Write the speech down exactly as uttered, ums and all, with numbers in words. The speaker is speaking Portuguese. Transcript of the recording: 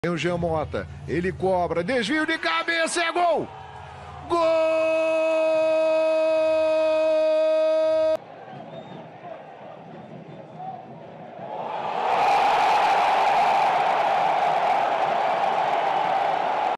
Tem o Jean Mota, ele cobra, desvio de cabeça, é gol!